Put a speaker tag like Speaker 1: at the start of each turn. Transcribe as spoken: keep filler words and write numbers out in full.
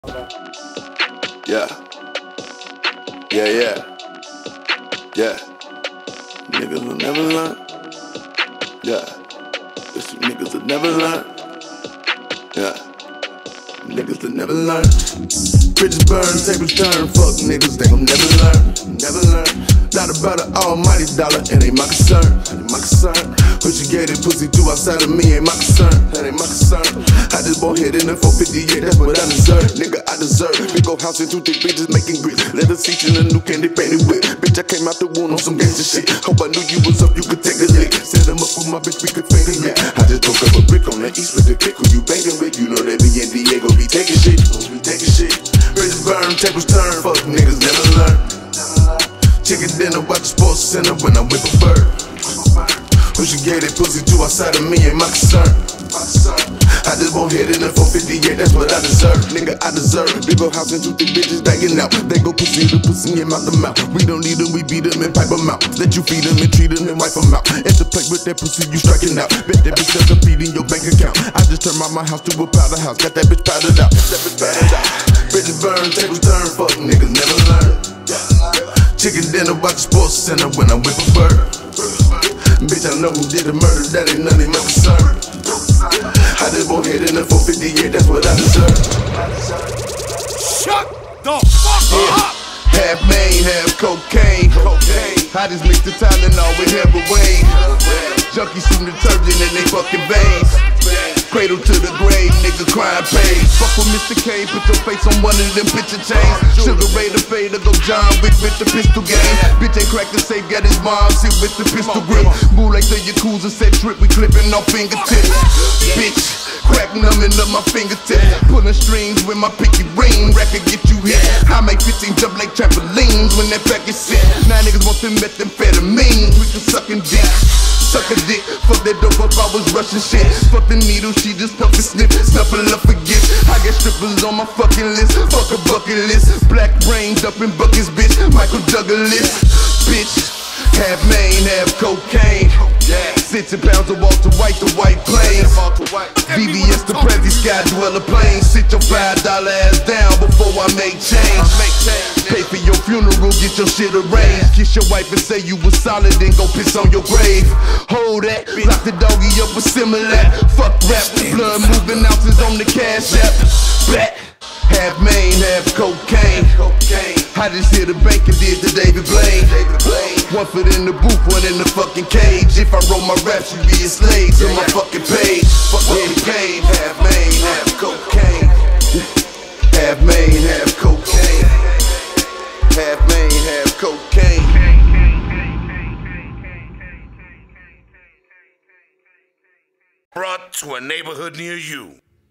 Speaker 1: Yeah. Yeah, yeah. Yeah. Niggas will never learn. Yeah. Guess you niggas will never learn. Yeah. Niggas will never learn. Bridges burn, tables turn. Fuck niggas, they gon' never learn. Never learn. Not about an almighty dollar, it ain't my concern. Ain't my concern. What you gave that pussy to outside of me ain't my concern. That ain't my concern. I just bought hit in the four fifty-eight, that's what I deserve. Nigga, I deserve. Big old house and two thick bitches making grits. Leather seats in a new candy painted whip. Bitch, I came out the wound on some gangster shit. Hope I knew you was up, you could take a lick. Set him up with my bitch, we could finger it. I just broke up a brick on the east with the click. Who you banging with? You know they be in Diego, be taking shit. Be taking shit. Bridges burn, tables turn. Fuck niggas never learn. Chicken dinner, watch the sports center when I whip a bird. Who she gave that pussy to outside of me ain't my concern. I just won't hit in the four fifty-eight, that's what I deserve. Nigga, I deserve. Big old house and two thick bitches banging out. They go pussy to pussy and mouth to mouth. We don't need them, we beat them and pipe them out. Let you feed them and treat them and wipe them out. At the plate with that pussy, you striking out. Bet that bitch that's a feed in your bank account. I just turned my, my house to a powder house. Got that bitch powdered out. That bitch powdered out. Bridges burn, tables turn. Fuck niggas never learn. Chicken dinner, watch the sports center when I whip a bird. Bitch, I know who did the murder, that ain't none of my concern. I just won't hit in the four fifty-eight, that's what I deserve.
Speaker 2: Shut the fuck
Speaker 1: yeah.
Speaker 2: up!
Speaker 1: Half Maine, half cocaine. cocaine. I just mix the Tylenol with heroin. Junkies some detergent in they fucking veins. Cradle to the grave, nigga crying pain. Fuck with Mister K, put your face on one of them picture chains. Sugar Ray the fade, go John Wick with the pistol game. Bitch ain't cracked the safe, got his mom sit with the pistol grip. Move like the Yakuza set trip, we clipping off fingertips. Bitch, crack numbing up my fingertips. Pulling strings with my pinky ring, record get you hit. I make fifteen jump like trampolines when that pack is sit. Now niggas want them methamphetamine, we can sucking dick. Suck a dick, fuck that dope up, I was rushing shit. Fuck the needle, she just puff and snip. Snuffle up forget. I got strippers on my fucking list. Fuck a bucket list. Black brains up in buckets, bitch. Michael Douglas, bitch. Half Maine, half cocaine. Sixty pounds of Walter White, the white plains. V V S the Prezi Sky Dweller plane. Sit your five dollar ass down before I make change. Pay for your funeral, get your shit arranged. Kiss your wife and say you was solid, then go piss on your grave. Hold that, lock the doggy up with similar. Fuck rap, blood moving ounces on the cash app. Bet. Half Maine, half cocaine. I just hit the bank and did the David Blaine. One foot in the booth, one in the fucking cage. If I roll my raps, you be a slave to my fucking page. Fucking page. Half Maine, half cocaine. Half Maine, half cocaine. Half Maine, half cocaine.
Speaker 2: Brought to a neighborhood near you.